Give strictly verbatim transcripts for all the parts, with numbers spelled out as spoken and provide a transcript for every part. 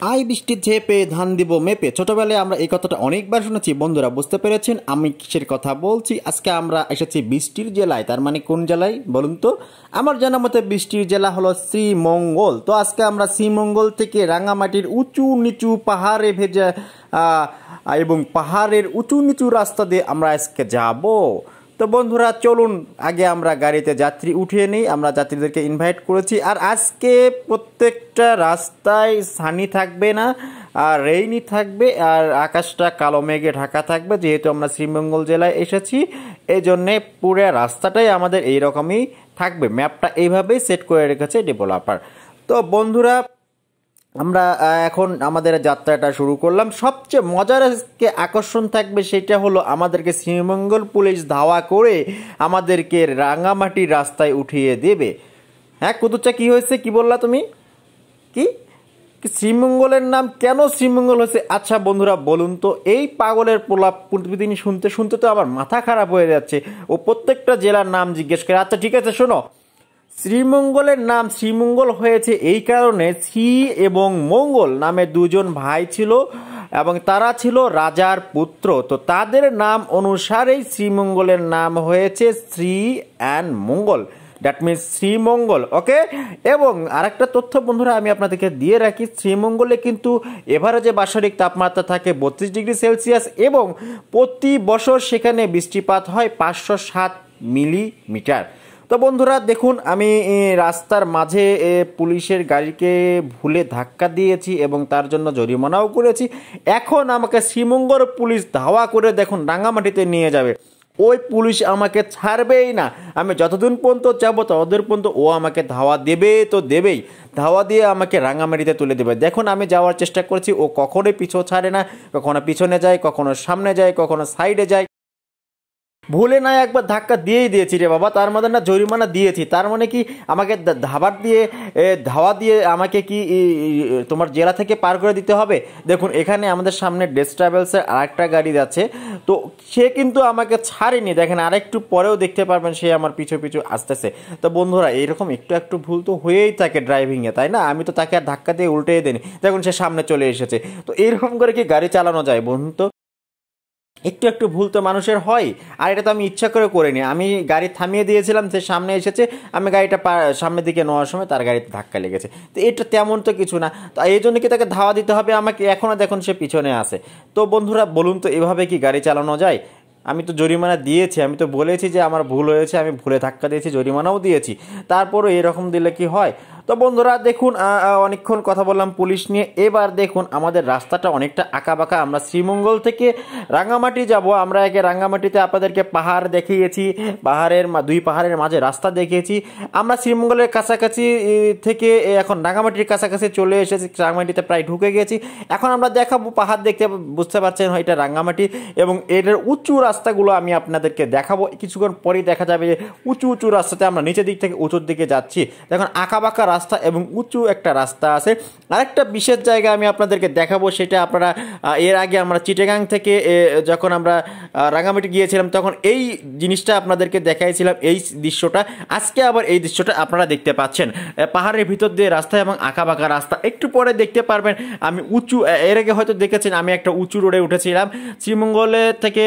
I বৃষ্টির ঝেপে ধান দিব মেপে। ছোটবেলায় আমরা এই কথাটা অনেকবার শুনেছি। বন্ধুরা বুঝতে পেরেছেন আমি কিসের কথা বলছি? আজকে আমরা এসেছি বৃষ্টির জেলায়। তার মানে কোন জেলায় বলুন তো? আমার জানা মতে বৃষ্টির জেলা হলো শ্রীমঙ্গল। তো আজকে আমরা শ্রীমঙ্গল থেকে রাঙামাটির উঁচু নিচু পাহাড়ে ভেজা এবং পাহাড়ের উঁচু নিচু রাস্তা দিয়ে আমরা আজকে যাব। তো বন্ধুরা চলুন আগে আমরা গাড়িতে যাত্রী উঠিয়ে নিই। আমরা যাত্রীদেরকে ইনভাইট করেছি। আর আজকে প্রত্যেকটা রাস্তায় সানি থাকবে না, আর রেইনি থাকবে, আর আকাশটা কালো মেঘে ঢাকা থাকবে। যেহেতু আমরা শ্রীমঙ্গল জেলায় এসেছি এই জন্যে পুরো রাস্তাটাই আমাদের এইরকমই থাকবে। ম্যাপটা এইভাবেই সেট করে রেখেছে ডেভেলপার। তো বন্ধুরা আমরা এখন আমাদের যাত্রাটা শুরু করলাম। সবচেয়ে মজার আজকে আকর্ষণ থাকবে সেটা হলো আমাদেরকে শ্রীমঙ্গল পুলিশ ধাওয়া করে আমাদেরকে রাঙামাটি রাস্তায় উঠিয়ে দেবে। হ্যাঁ কুতুচ্চা, কি হয়েছে? কি বললা তুমি? কি শ্রীমঙ্গলের নাম কেন শ্রীমঙ্গল হয়েছে? আচ্ছা বন্ধুরা বলুন তো, এই পাগলের প্রলাপ প্রতিদিন শুনতে শুনতে তো আমার মাথা খারাপ হয়ে যাচ্ছে। ও প্রত্যেকটা জেলার নাম জিজ্ঞেস করে। আচ্ছা ঠিক আছে, শোনো, শ্রীমঙ্গলের নাম শ্রীমঙ্গল হয়েছে এই কারণে, শ্রী এবং মঙ্গল নামে দুজন ভাই ছিল এবং তারা ছিল রাজার পুত্র। তো তাদের নাম অনুসারেই শ্রীমঙ্গলের নাম হয়েছে Sri and Mangal, that means Sreemangal. Okay, এবং আরেকটা তথ্য বন্ধুরা আমি আপনাদেরকে দিয়ে রাখি, শ্রীমঙ্গলে কিন্তু এভারেজে বার্ষিক তাপমাত্রা থাকে বত্রিশ ডিগ্রি সেলসিয়াস এবং প্রতি বছর সেখানে বৃষ্টিপাত হয় পাঁচশো সাত মিলিমিটার। তো বন্ধুরা দেখুন, আমি রাস্তার মাঝে পুলিশের গাড়িকে ভুলে ধাক্কা দিয়েছি এবং তার জন্য জরিমানাও করেছি। এখন আমাকে শ্রীমঙ্গল পুলিশ ধাওয়া করে দেখুন রাঙামাটিতে নিয়ে যাবে। ওই পুলিশ আমাকে ছাড়বেই না। আমি যতদিন পর্যন্ত যাবো ততদিন পর্যন্ত ও আমাকে ধাওয়া দেবে তো দেবেই, ধাওয়া দিয়ে আমাকে রাঙামাটিতে তুলে দেবে। দেখুন আমি যাওয়ার চেষ্টা করছি, ও কখনোই পিছু ছাড়ে না। কখনো পিছনে যায়, কখনো সামনে যায়, কখনো সাইডে যায়। ভুলে না একবার ধাক্কা দিয়েই দিয়েছি রে বাবা, তার মধ্যে না জরিমানা দিয়েছি। তার মানে কি আমাকে ধাবার দিয়ে ধাওয়া দিয়ে আমাকে কি তোমার জেলা থেকে পার করে দিতে হবে? দেখুন এখানে আমাদের সামনে ডেস ট্রাভেলসের আরেকটা গাড়ি যাচ্ছে, তো সে কিন্তু আমাকে ছাড়েনি। দেখেন আরেকটু পরেও দেখতে পারবেন সে আমার পিছু পিছু আসতেছে। তো বন্ধুরা এইরকম একটু একটু ভুল তো হয়েই থাকে ড্রাইভিংয়ে, তাই না? আমি তো তাকে আর ধাক্কা দিয়ে উল্টে দিইনি। দেখুন সে সামনে চলে এসেছে। তো এরকম করে কি গাড়ি চালানো যায় বন্ধু? তো একটু একটু ভুল তো মানুষের হয়, আর এটা তো আমি ইচ্ছা করে করিনি। আমি গাড়ি থামিয়ে দিয়েছিলাম, সে সামনে এসেছে, আমি গাড়িটা সামনের দিকে নেওয়ার সময় তার গাড়িতে ধাক্কা লেগেছে। তো এটা তেমন তো কিছু না, তো এই জন্য কি তাকে ধাওয়া দিতে হবে আমাকে? এখনও দেখুন সে পিছনে আসে। তো বন্ধুরা বলুন তো এভাবে কি গাড়ি চালানো যায়? আমি তো জরিমানা দিয়েছি, আমি তো বলেছি যে আমার ভুল হয়েছে, আমি ভুলে ধাক্কা দিয়েছি, জরিমানাও দিয়েছি, তারপরও এরকম দিলে কি হয়? তো বন্ধুরা দেখুন অনেকক্ষণ কথা বললাম পুলিশ নিয়ে। এবার দেখুন আমাদের রাস্তাটা অনেকটা আঁকাবাঁকা। আমরা শ্রীমঙ্গল থেকে রাঙামাটি যাব। আমরা একে রাঙামাটিতে আপনাদেরকে পাহাড় দেখিয়েছি, পাহাড়ের দুই পাহাড়ের মাঝে রাস্তা দেখিয়েছি। আমরা শ্রীমঙ্গলের কাছাকাছি থেকে এখন রাঙামাটির কাছাকাছি চলে এসেছি, রাঙামাটিতে প্রায় ঢুকে গেছি। এখন আমরা দেখাবো পাহাড় দেখতে, বুঝতে পারছেন এটা রাঙামাটি, এবং এটার উঁচু রাস্তাগুলো আমি আপনাদেরকে দেখাবো। কিছুক্ষণ পরেই দেখা যাবে যে উঁচু উঁচু রাস্তাতে আমরা নিচের দিক থেকে উঁচুর দিকে যাচ্ছি। দেখুন আঁকাবাঁকা রাস্তা এবং উঁচু একটা রাস্তা আছে। আরেকটা বিশেষ জায়গা আমি আপনাদেরকে দেখাবো, সেটা আপনারা এর আগে আমরা চিটাগাং থেকে যখন আমরা রাঙামাটি গিয়েছিলাম তখন এই জিনিসটা আপনাদেরকে দেখাইছিলাম, এই দৃশ্যটা। আজকে আবার এই দৃশ্যটা আপনারা দেখতে পাচ্ছেন, পাহাড়ের ভিতর দিয়ে রাস্তা এবং আঁকাবাঁকা রাস্তা। একটু পরে দেখতে পারবেন আমি উঁচু, এর আগে হয়তো দেখেছেন আমি একটা উঁচু রোডে উঠেছিলাম শ্রীমঙ্গলে থেকে।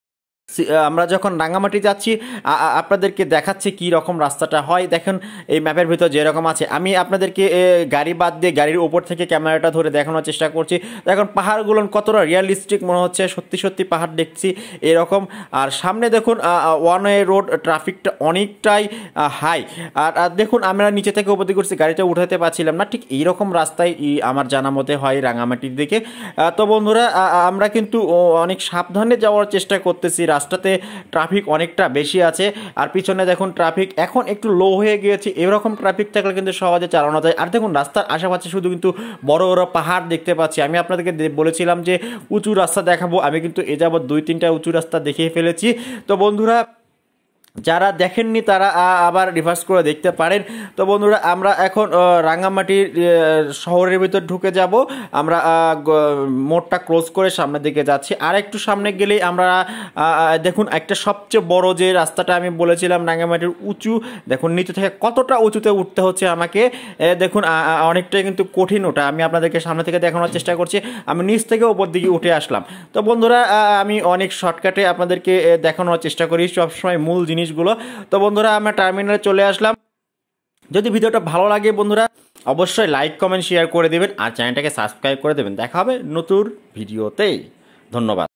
আমরা যখন রাঙামাটি যাচ্ছি আপনাদেরকে দেখাচ্ছি কি রকম রাস্তাটা হয়। দেখেন এই ম্যাপের ভিতর যেরকম আছে, আমি আপনাদেরকে গাড়ি বাদ দিয়ে গাড়ির ওপর থেকে ক্যামেরাটা ধরে দেখানোর চেষ্টা করছি। দেখুন পাহাড়গুলো কতটা রিয়ালিস্টিক মনে হচ্ছে, সত্যি সত্যি পাহাড় দেখছি এরকম। আর সামনে দেখুন ওয়ান ওয়ে রোড, ট্রাফিকটা অনেকটাই হাই। আর দেখুন আমরা নিচে থেকে উপর দিকে করছি, গাড়িটা উঠাতে পারছিলাম না। ঠিক এইরকম রাস্তায় আমার জানা মতে হয় রাঙামাটির দিকে। তো বন্ধুরা আমরা কিন্তু অনেক সাবধানে যাওয়ার চেষ্টা করতেছি। রাস্তাতে ট্রাফিক অনেকটা বেশি আছে, আর পিছনে দেখুন ট্রাফিক এখন একটু লো হয়ে গিয়েছে। এরকম ট্রাফিক থাকলে কিন্তু সহজে চালানো যায়। আর দেখুন রাস্তার আশেপাশে শুধু কিন্তু বড় বড় পাহাড় দেখতে পাচ্ছি। আমি আপনাদেরকে বলেছিলাম যে উঁচু রাস্তা দেখাবো, আমি কিন্তু এ যাবৎ দুই তিনটা উঁচু রাস্তা দেখিয়ে ফেলেছি। তো বন্ধুরা যারা দেখেননি তারা আবার রিভার্স করে দেখতে পারেন। তো বন্ধুরা আমরা এখন রাঙ্গামাটির শহরের ভিতর ঢুকে যাব। আমরা মোড়টা ক্লোজ করে সামনের দিকে যাচ্ছি। আর একটু সামনে গেলেই আমরা দেখুন একটা সবচেয়ে বড় যে রাস্তাটা আমি বলেছিলাম রাঙ্গামাটির উঁচু, দেখুন নিচে থেকে কতটা উঁচুতে উঠতে হচ্ছে আমাকে, দেখুন অনেকটাই কিন্তু কঠিন ওটা। আমি আপনাদেরকে সামনে থেকে দেখানোর চেষ্টা করছি, আমি নিচ থেকে ওপর দিকে উঠে আসলাম। তো বন্ধুরা আমি অনেক শর্টকাটে আপনাদেরকে দেখানোর চেষ্টা করি সবসময় মূল জিনিসগুলো। তো বন্ধুরা আমরা টার্মিনালে চলে আসলাম। যদি ভিডিওটা ভালো লাগে বন্ধুরা অবশ্যই লাইক কমেন্ট শেয়ার করে দেবেন আর চ্যানেলটাকে সাবস্ক্রাইব করে দেবেন। দেখা হবে নতুন ভিডিওতে। ধন্যবাদ।